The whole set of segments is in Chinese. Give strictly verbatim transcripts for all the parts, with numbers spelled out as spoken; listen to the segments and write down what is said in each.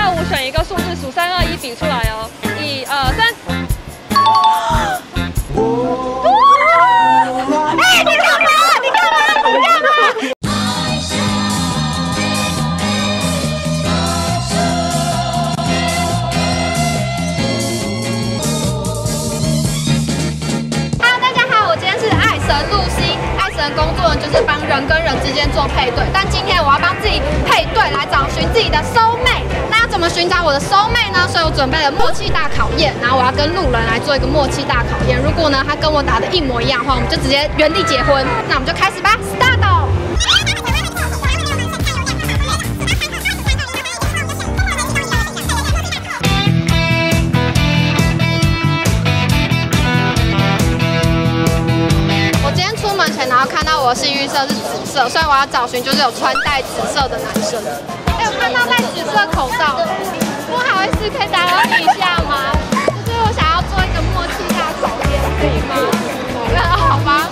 到五选一个数字，数三二一比出来哦。一二三。 哎，你干嘛？你干嘛？你干嘛？ 工作呢就是帮人跟人之间做配对，但今天我要帮自己配对，来找寻自己的soul mate。那要怎么寻找我的soul mate呢？所以我准备了默契大考验，然后我要跟路人来做一个默契大考验。如果呢他跟我打的一模一样的话，我们就直接原地结婚。那我们就开始吧 ，start。然后看到我的幸运色是紫色，所以我要找寻就是有穿戴紫色的男生。哎，我看到戴紫色口罩的，不好意思，可以打扰你一下吗？就是我想要做一个默契大考验，可以吗？好吧。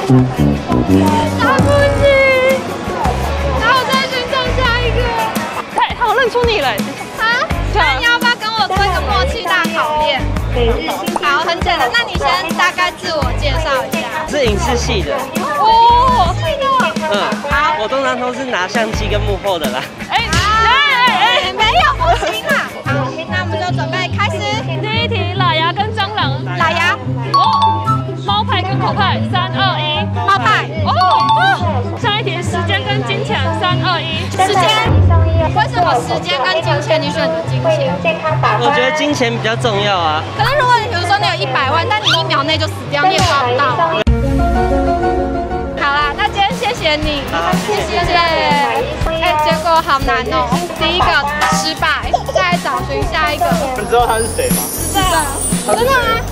打不起。然后我再寻找下一个。 哎，我认出你了。 啊？那你要不要跟我做一个默契大考验？好，很简单。那你先大概自我介绍一下。 是影视系的。 哦，是的。 嗯，好。我通常都是拿相机跟幕后的啦。 哎哎哎，没有不行啊。好，那我们就准备开始。 第一题，喇牙跟蟑螂。 喇牙。 哦。猫派跟狗派，三二一。 猫派。 哦哦。下一题，时间跟金钱，三二一。 时间。为什么时间跟金钱你选择金钱？ 我觉得金钱比较重要啊。 可是如果你比如说你有一百万，但你一秒内就死掉，你也抓不到。好啦，那今天谢谢你，谢谢。哎，结果好难哦。第一个失败，再来找寻下一个。 你知道他是谁吗？ 知道。真的吗？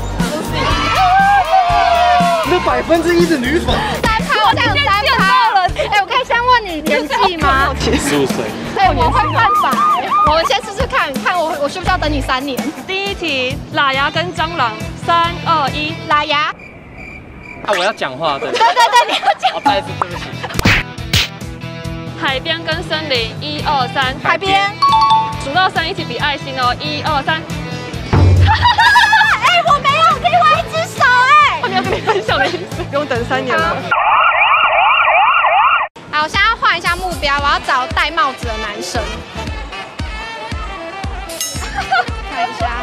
那百分之一的女粉。 三趴，我现在有三趴了。哎，我可以先问你年纪吗？ 十五岁。 哎，我会犯法哎。我们先试试看，看我我需不需要等你三年？ 第一题，喇牙跟蟑螂，三二一， 喇牙。 啊，我要讲话对。 对对对，你要讲。 哦，不好意思，对不起。 海边跟森林，一二三， 海边。 数到三一起比爱心哦，一二三。 哎，我没有，给我一只手哎。 我没有跟你分享的意思，不用等三年了。 好，我现在要换一下目标，我要找戴帽子的男生。看一下。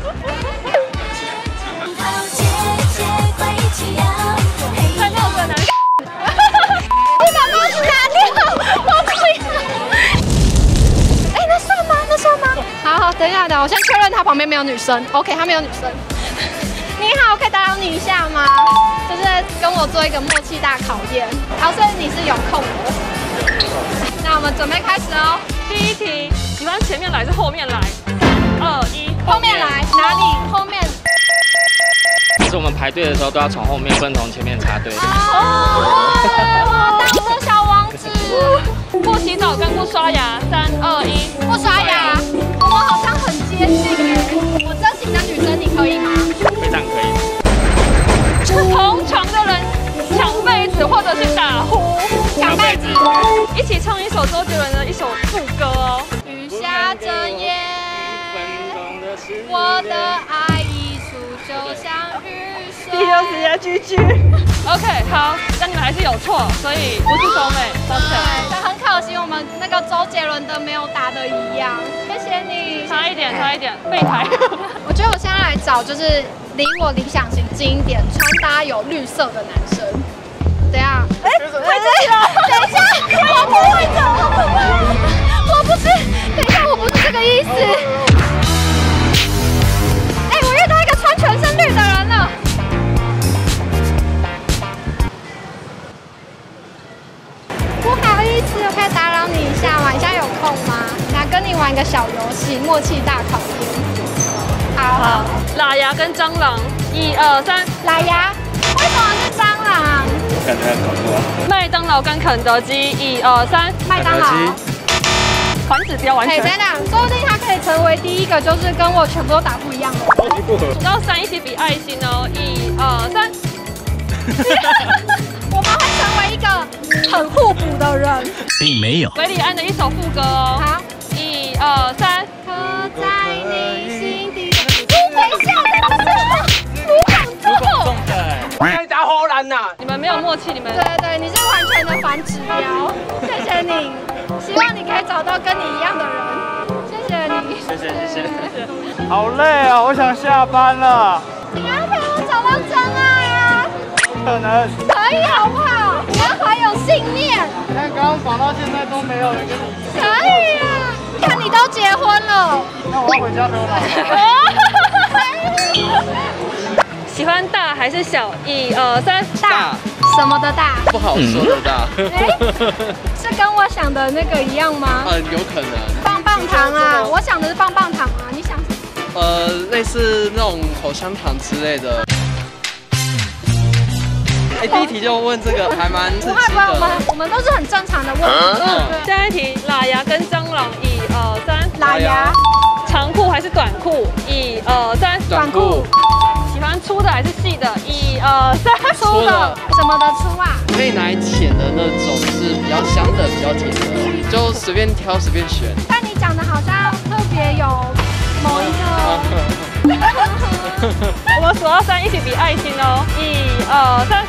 戴帽子的男生。 你把帽子拿掉，我不要。哎，那算吗？那算吗？好好，等一下，等，我先确认他旁边没有女生。OK， 他没有女生。你好，可以打扰你一下吗？就是跟我做一个默契大考验。好，所以你是有空的。那我们准备开始哦。 第一题，喜欢前面来还是后面来？三二一， 后面来。哪里？后面。 就是我们排队的时候都要从后面，不能从前面插队。 哦，当我的小王子。 不洗澡跟不刷牙，三二一， 不刷牙。我们好像很接近哎。我真型的女生，你可以吗？ 非常可以。 同床的人抢被子或者是打呼， 抢被子。 一起唱一首周杰伦的一首副歌哦。 雨下着夜，我的爱一出就像雨水。 第六直接 G G。OK， 好，但你们还是有错，所以不是soul mate，抱歉。 但很可惜，我们那个周杰伦的没有打的一样。谢谢你。 差一点，差一点，备胎。 我觉得我现在来找就是离我理想型近一点，穿搭有绿色的男生。等一下，哎，会自己了。等一下，我不会走，我不会，我不是，等一下，我不是这个意思。哎，我遇到一个穿全身绿的人了。不好意思，我可以打扰你一下吗？你现在有空吗？想跟你玩一个小游戏，默契大考验。好，好， 喇牙跟蟑螂，一二三， 喇牙。为什么是蟑螂？ 感觉很恐怖。 麦当劳跟肯德基，一二三， 麦当劳。 反指标完全。 哎，等等，说不定他可以成为第一个，就是跟我全部都打不一样的。 数到三一起比爱心哦，一二三。 我们会成为一个很互补的人。 并没有。 韦礼安的一首副歌哦。 好， 一二三。 可有默契，你们。 对对，你是完全的反指标，谢谢你，希望你可以找到跟你一样的人，谢谢你， 谢谢谢谢。 好累啊，我想下班了。 你要陪我找到真爱啊！ 不可能， 可以好不好？你要怀有信念。 你看刚刚绑到现在都没有人跟你。 可以啊！看你都结婚了。 那我要回家陪我老婆。 喜欢大还是小？一二三， 大。什么的大？ 不好说的大。 哎，是跟我想的那个一样吗？ 嗯，有可能。 棒棒糖啊！我想的是棒棒糖啊，你想？ 呃，类似那种口香糖之类的。哎，第一题就问这个，还蛮刺激的。 不会不会，我们我们都是很正常的问题。 嗯，下一题，喇牙跟蟑螂，一二三， 喇牙。 长裤还是短裤？一二三， 短裤。 喜欢粗的还是细的？一二三， 粗的。什么的粗啊？ 可以拿浅的那种，是比较香的，比较甜的，就随便挑随便选。 但你讲的好像特别有某一个。 我们数到三，一起比爱心哦！一二三。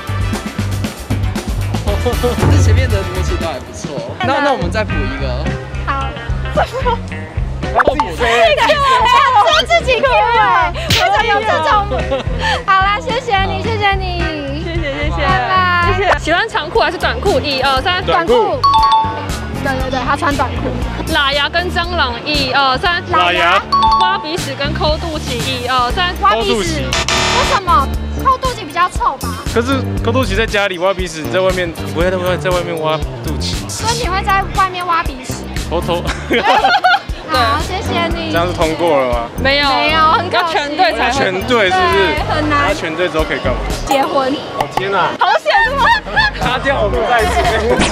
这前面的默契都还不错。那那我们再补一个。 好。 他自己飞。 是自己 Q 哎，为什么有这种？好啦，谢谢你，谢谢你， 谢谢谢谢， 拜拜。 谢谢。喜欢长裤还是短裤？一二三， 短裤。对对对，他穿短裤。 喇牙跟蟑螂，一二三， 喇牙。 挖鼻屎跟抠肚脐，一二三， 挖鼻屎。为什么？抠肚脐比较臭吧？ 可是抠肚脐在家里挖鼻屎，在外面不会在外在外面挖肚脐。 所以你会在外面挖鼻屎？ 偷偷。 好，谢谢你。 这样是通过了吗？ 没有， 没有，很可惜。 要全对才会。 全对是不是？ 很难。 他全对之后可以干嘛？ 结婚。 哦天哪！ 好险是吗？ 擦掉我们在一起。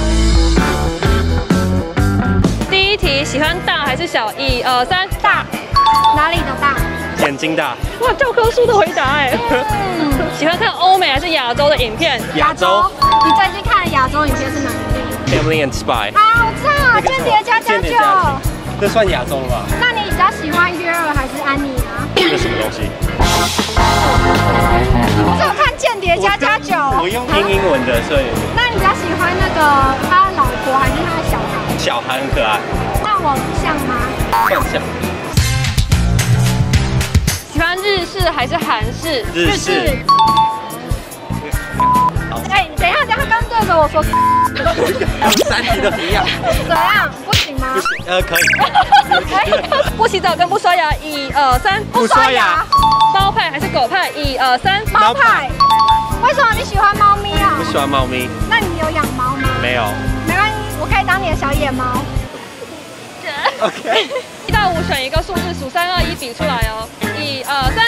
第一题，喜欢大还是小？一二三， 大。哪里的大？ 眼睛大。 哇，教科书的回答哎。嗯。喜欢看欧美还是亚洲的影片？ 亚洲。你最近看的亚洲影片是哪一部 ？Family and Spy。 好赞！间谍加加酒。 这算亚洲了吧？ 那你比较喜欢约尔还是安妮啊？ 这是什么东西？ 你不是有看《间谍加加酒》？ 我用听英文的，所以。 那你比较喜欢那个他的老婆还是他的小孩？ 小孩很可爱。 那我像吗？ 算像。 喜欢日式还是韩式？ 日式。 哎，等一下，等一下，刚刚对着我说。 三题的一样。 怎样？不行吗？ 不行，呃，可以。 可以。 不洗澡跟不刷牙，一二三， 不刷牙。 猫派还是狗派？一二三， 猫派。为什么你喜欢猫咪啊？ 不喜欢猫咪。 那你有养猫吗？ 没有。 没关系，我可以当你的小野猫。 OK。 一到五选一个数字，数三二一比出来哦。一二三。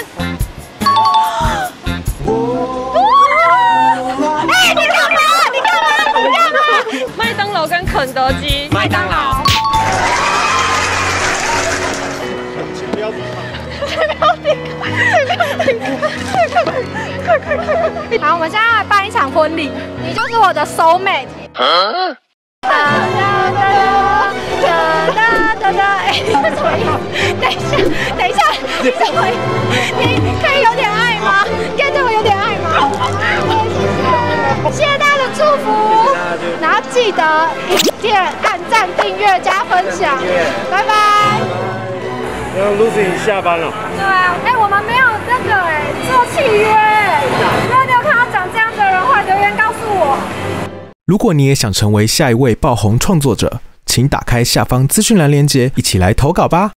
哎，你干嘛？你干嘛？你干嘛？ 麦当劳跟肯德基。 麦当劳。 请不要抵抗。 请不要抵抗！请不要抵抗！快快快！好，我们现在来办一场婚礼，你就是我的 soul mate。哒哒哒哒哒哒哒！哎，你是什么意思？等一下，等一下，你什么意思？你可以有点爱吗？你可以对我有点爱吗？谢谢，谢谢大家的祝福，然后记得影片按赞、订阅、加分享，拜拜。 然后 Lucy 下班了。 对啊，哎，我们没有那个哎做契约。如果你有看到长这样的人的话，留言告诉我。 如果你也想成为下一位爆红创作者，请打开下方资讯栏连结，一起来投稿吧。